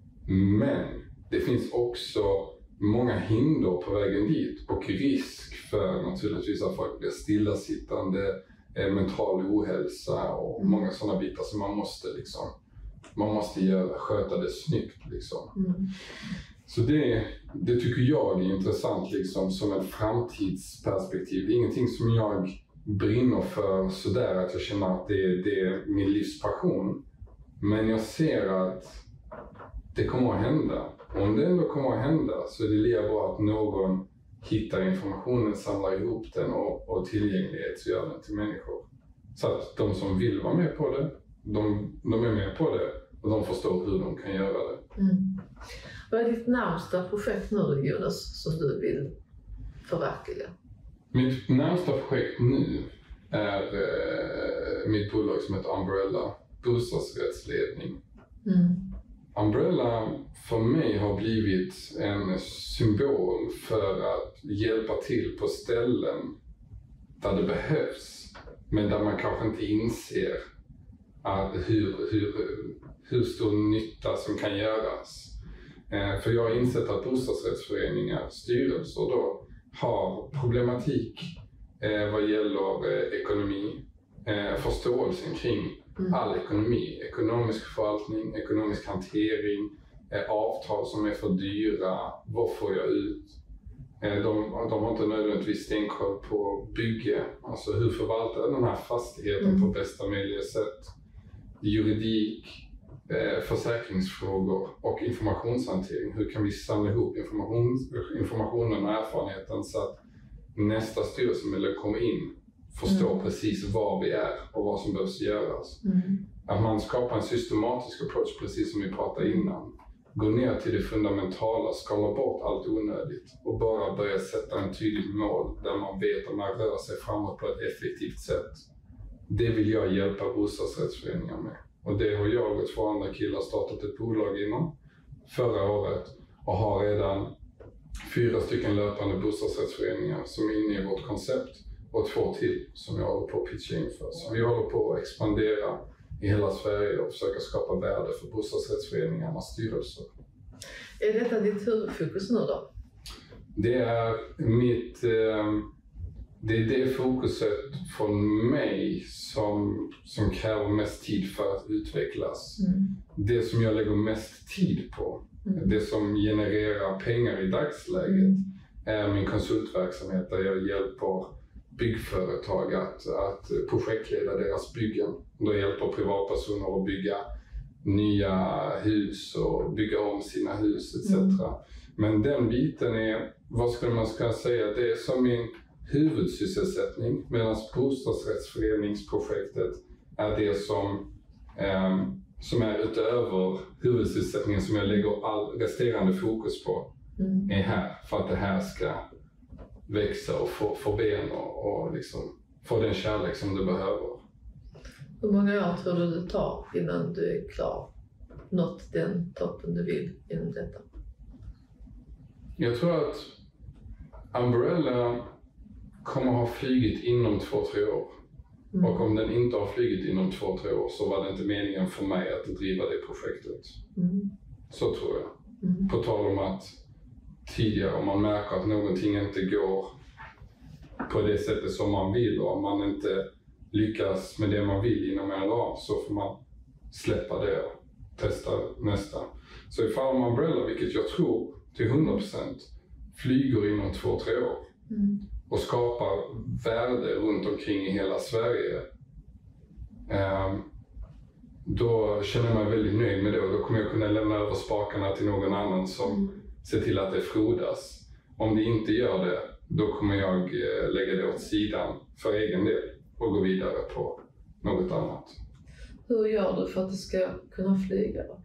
men det finns också många hinder på vägen dit och risk för naturligtvis att folk blir stillasittande, eh, mental ohälsa och Mm. många sådana bitar som man måste liksom, man måste göra, sköta det snyggt liksom. Mm. Så det, det tycker jag är intressant liksom som ett framtidsperspektiv. Det är ingenting som jag brinner för sådär att jag känner att det, det är min livspassion. Men jag ser att det kommer att hända. Och om det ändå kommer att hända så är det lika bra att någon hittar informationen, samlar ihop den och, och tillgänglighetsgör den till människor. Så att de som vill vara med på det, de, de är med på det och de förstår hur de kan göra det. Mm. Vad är ditt närmsta projekt nu, Jonas, som du vill förverkliga? Mitt närmsta projekt nu är eh, mitt bolag som heter Umbrella, bostadsrättsledning. Mm. Umbrella för mig har blivit en symbol för att hjälpa till på ställen där det behövs, men där man kanske inte inser att hur, hur, hur stor nytta som kan göras. Eh, för jag har insett att bostadsrättsföreningar, styrelser då, har problematik eh, vad gäller eh, ekonomi, eh, förståelsen kring Mm. all ekonomi, ekonomisk förvaltning, ekonomisk hantering, eh, avtal som är för dyra, vad får jag ut? Eh, de, de har inte nödvändigtvis stenkoll på bygge, alltså hur förvaltar jag den här fastigheten Mm. på bästa möjliga sätt? Juridik, eh, försäkringsfrågor och informationshantering. Hur kan vi samla ihop information, informationen och erfarenheten så att nästa styrelsemedlem kommer in förstår Mm. precis var vi är och vad som behövs göras. Mm. Att man skapar en systematisk approach, precis som vi pratade innan. Gå ner till det fundamentala, skala bort allt onödigt och bara börja sätta en tydlig mål där man vet att man rör sig framåt på ett effektivt sätt. Det vill jag hjälpa bostadsrättsföreningar med. Och det har jag och två andra killar startat ett bolag inom förra året och har redan fyra stycken löpande bostadsrättsföreningar som är inne i vårt koncept. Och två till som jag håller på att pitcha in för. Så vi håller på att expandera i hela Sverige och försöka skapa värde för bostadsrättsföreningarnas styrelser. Är detta ditt huvudfokus nu då? Det är mitt, eh, det är det fokuset från mig som, som kräver mest tid för att utvecklas. Mm. Det som jag lägger mest tid på, Mm. det som genererar pengar i dagsläget är min konsultverksamhet där jag hjälper byggföretag att, att projektleda deras byggen. Då hjälper privatpersoner att bygga nya hus och bygga om sina hus et cetera. Mm. Men den biten är, vad skulle man ska säga, det är som min huvudsysselsättning, medan bostadsrättsföreningsprojektet är det som, eh, som är utöver huvudsysselsättningen som jag lägger all resterande fokus på. Mm. Är här för att det här ska växa och få, få ben och, och liksom få den kärlek som du behöver. Hur många år tror du det tar innan du är klar? Nått den toppen du vill inom detta? Jag tror att Umbrella kommer ha flygit inom två, tre år. Mm. Och om den inte har flygit inom två, tre år så var det inte meningen för mig att driva det projektet. Mm. Så tror jag. Mm. På tal om att tidigare om man märker att någonting inte går på det sättet som man vill och om man inte lyckas med det man vill inom en ram så får man släppa det och testa nästa. Så ifall Umbrella, vilket jag tror till hundra procent flyger inom två, tre år Mm. och skapar värde runt omkring i hela Sverige, eh, då känner jag mig väldigt nöjd med det, och då kommer jag kunna lämna över spakarna till någon annan som Mm. ser till att det frodas. Om det inte gör det, då kommer jag eh, lägga det åt sidan för egen del och gå vidare på något annat. Hur gör du för att det ska kunna flyga då?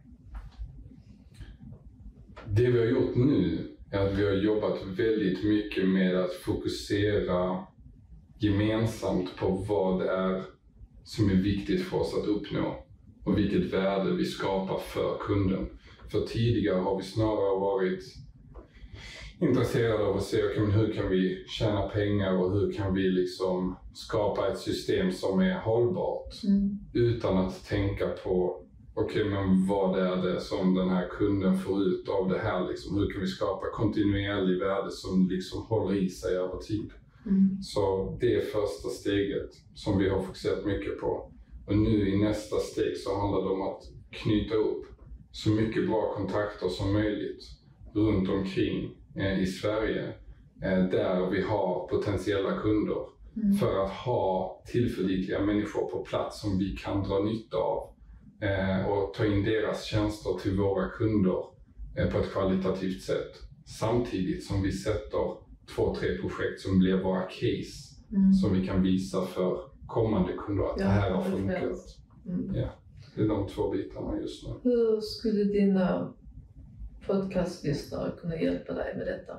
Det vi har gjort nu är att vi har jobbat väldigt mycket med att fokusera gemensamt på vad det är som är viktigt för oss att uppnå och vilket värde vi skapar för kunden. För tidigare har vi snarare varit intresserade av att se okay, men hur kan vi tjäna pengar och hur kan vi liksom skapa ett system som är hållbart Mm. utan att tänka på okej, okay, men vad är det som den här kunden får ut av det här liksom? Hur kan vi skapa kontinuerlig värde som liksom håller i sig över tid? Mm. Så det är första steget som vi har fokuserat mycket på. Och nu i nästa steg så handlar det om att knyta upp så mycket bra kontakter som möjligt runt omkring eh, i Sverige eh, där vi har potentiella kunder. Mm. För att ha tillförlitliga människor på plats som vi kan dra nytta av eh, och ta in deras tjänster till våra kunder eh, på ett kvalitativt sätt. Samtidigt som vi sätter två, tre projekt som blir våra case mm. som vi kan visa för kommande kunder att ja, det här har funkat. Mm. Ja, det är de två bitarna just nu. Hur skulle dina podcastlyssnare kunna hjälpa dig med detta?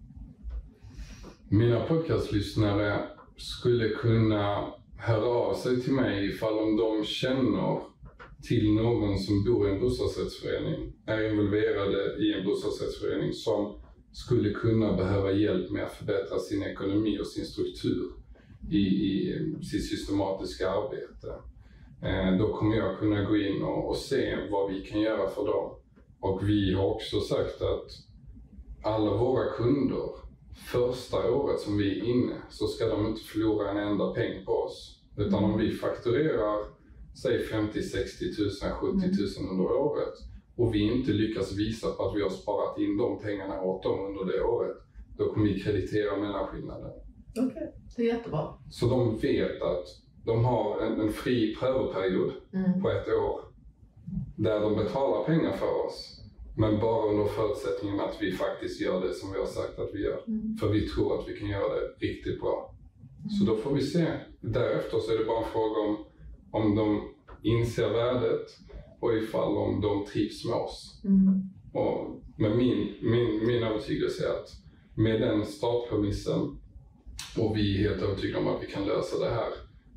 Mina podcastlyssnare skulle kunna höra av sig till mig ifall om de känner till någon som bor i en bostadsrättsförening, är involverade i en bostadsrättsförening som skulle kunna behöva hjälp med att förbättra sin ekonomi och sin struktur i, i sitt systematiska arbete. Eh, då kommer jag kunna gå in och, och se vad vi kan göra för dem. Och vi har också sagt att alla våra kunder, första året som vi är inne, så ska de inte förlora en enda peng på oss. Utan om vi fakturerar, säg femtio, sextio tusen, sjuttio tusen under året och vi inte lyckas visa på att vi har sparat in de pengarna åt dem under det året, då kommer vi kreditera mellanskillnaden. Okej, okay. Det är jättebra. Så de vet att de har en, en fri prövoperiod mm. på ett år där de betalar pengar för oss. Men bara under förutsättningen att vi faktiskt gör det som vi har sagt att vi gör. Mm. För vi tror att vi kan göra det riktigt bra. Mm. Så då får vi se. Därefter så är det bara en fråga om, om de inser värdet och ifall om de trivs med oss. Mm. Och med min, min, min övertygelse är att med den startpremissen och vi är helt övertygade om att vi kan lösa det här.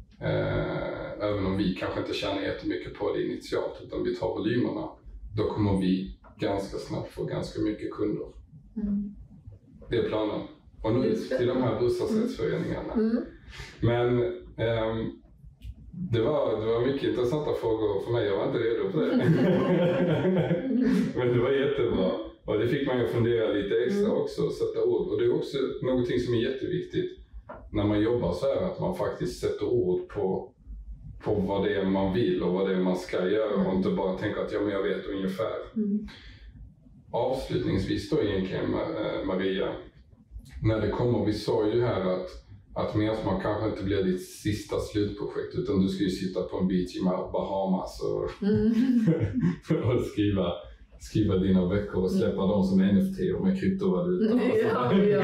Eh, även om vi kanske inte tjänar jättemycket på det initialt utan vi tar volymerna. Då kommer vi ganska snabbt få ganska mycket kunder. Mm. Det är planen. Och nu till de här bostadsrättsföreningarna. Mm. Men eh, det, var, det var mycket intressanta frågor för mig. Jag var inte redo för det. Men det var jättebra. Och det fick man ju fundera lite extra mm. också. Sätta ord. Och det är också någonting som är jätteviktigt när man jobbar så här. Att man faktiskt sätter ord på, på vad det är man vill och vad det är man ska göra. Mm. Och inte bara tänka att ja, men jag vet ungefär. Mm. Avslutningsvis då egentligen Maria. När det kommer, vi sa ju här att att Mersmak kanske inte blir ditt sista slutprojekt utan du ska ju sitta på en beach i Bahamas och, mm. och skriva, skriva dina böcker och släppa mm. dem som N F T och med kryptovalutor. Ja, ja.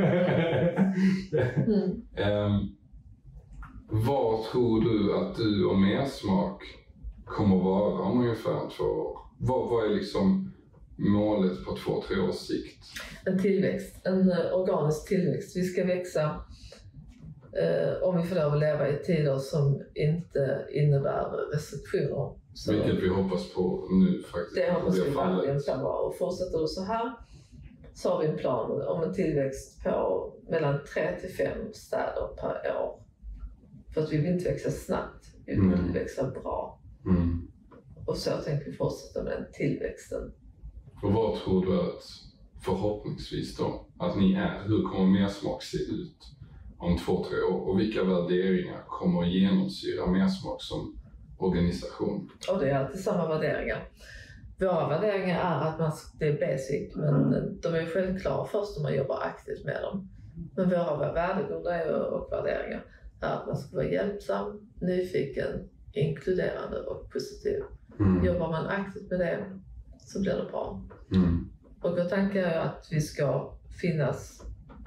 mm. um, vad tror du att du och Mersmak kommer vara om ungefär två år? Vad, vad är liksom målet på två, tre års sikt? En tillväxt, en organisk tillväxt. Vi ska växa eh, om vi får lov att leva i tider som inte innebär restriktioner. Så vilket vi hoppas på nu faktiskt. Det hoppas vi verkligen kan vara. Och fortsätter det så här så har vi en plan om en tillväxt på mellan tre till fem städer per år. För att vi vill inte växa snabbt, vi vill mm. växa bra. Mm. Och så tänker vi fortsätta med den tillväxten. Och vad tror du att förhoppningsvis då att ni är? Hur kommer Mersmak se ut om två, tre år? Och vilka värderingar kommer att genomsyra Mersmak som organisation? Och det är alltid samma värderingar. våra värderingar är att man, det är basic, men de är självklara först om man jobbar aktivt med dem. Men våra värdegrunder och värderingar är att man ska vara hjälpsam, nyfiken, inkluderande och positiv. Mm. Jobbar man aktivt med det så blir det bra. Mm. Och då tänker jag att vi ska finnas,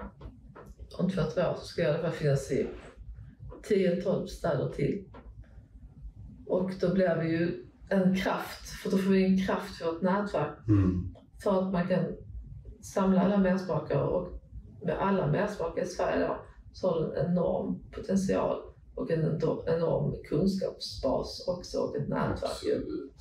om två, tre år så ska jag i alla fall finnas i tio tolv städer till. Och då blir vi ju en kraft, för då får vi en kraft för ett nätverk. Mm. För att man kan samla alla mersmakare, och med alla mersmakare i Sverige då, så har det en enorm potential och en enorm kunskapsbas också, och ett nätverk. Absolut.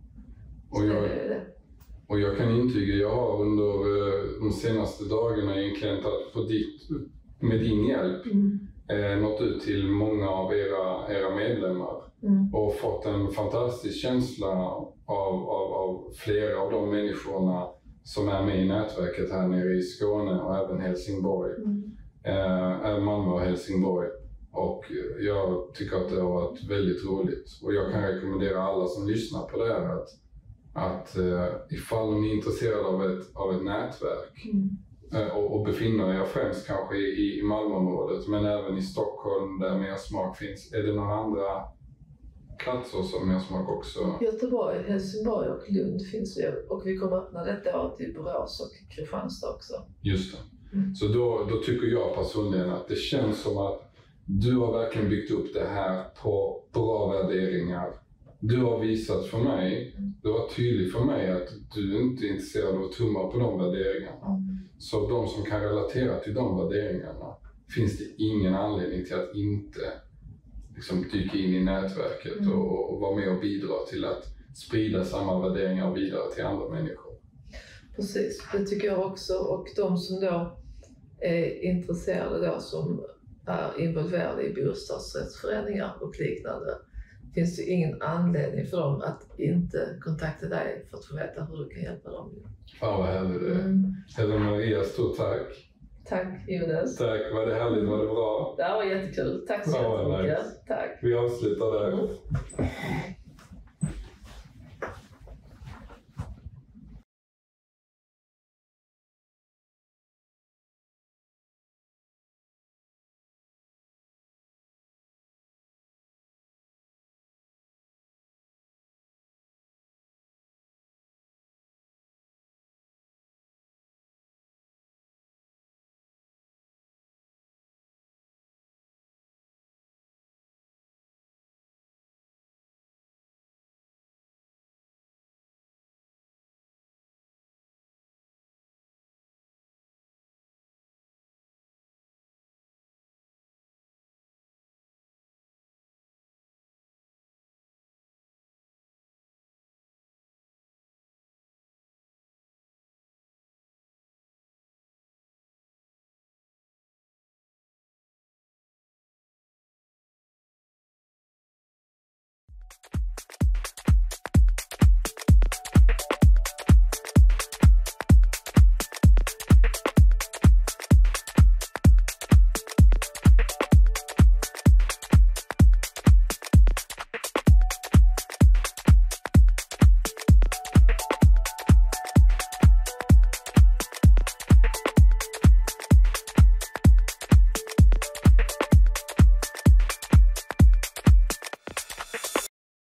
Och jag, och jag kan intyga, jag har under de senaste dagarna egentligen tagit på ditt, med din hjälp mm. eh, nått ut till många av era, era medlemmar mm. och fått en fantastisk känsla av, av, av flera av de människorna som är med i nätverket här nere i Skåne och även Helsingborg. Mm. Eh, Malmö och Helsingborg. Och jag tycker att det har varit väldigt roligt. Och jag kan rekommendera alla som lyssnar på det här att, att uh, ifall ni är intresserade av ett, av ett nätverk mm. uh, och, och befinner er främst kanske i, i Malmöområdet, men även i Stockholm där Mersmak finns. Är det några andra platser som Mersmak också? Göteborg, Helsingborg och Lund finns ju. Och vi kommer öppna detta år till Borås och Kristianstad också. Just det. Mm. Så då, då tycker jag personligen att det känns som att du har verkligen byggt upp det här på bra värderingar. Du har visat för mig, det var tydligt för mig att du inte är intresserad av att tumma på de värderingarna. Mm. Så de som kan relatera till de värderingarna finns det ingen anledning till att inte liksom, dyka in i nätverket mm. och, och vara med och bidra till att sprida samma värderingar vidare till andra människor. Precis, det tycker jag också. Och de som då är intresserade då som är involverade i bostadsrättsföreningar och liknande, finns det ingen anledning för dem att inte kontakta dig för att få veta hur du kan hjälpa dem. Fan vad härligt det är. Mm. Eva Maria, stort tack. Tack Jonas. Tack, var det härligt, var det bra? Det var jättekul. Tack så ja, jättemycket. Nice. Tack. Vi avslutar där. Mm.